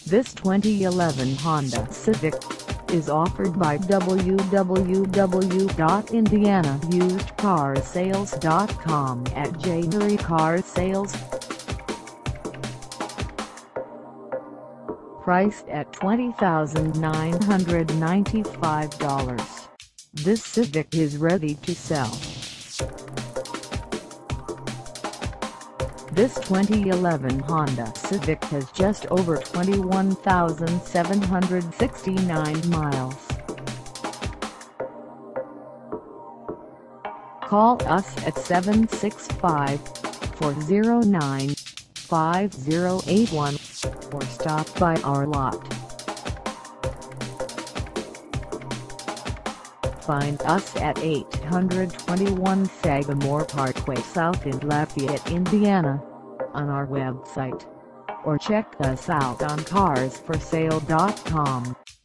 This 2011 Honda Civic is offered by www.indianausedcarsales.com at January Car Sales. Priced at $20,995, this Civic is ready to sell. This 2011 Honda Civic has just over 21,769 miles. Call us at 765-409-5081 or stop by our lot. Find us at 821 Sagamore Parkway South in Lafayette, Indiana, on our website, or check us out on carsforsale.com.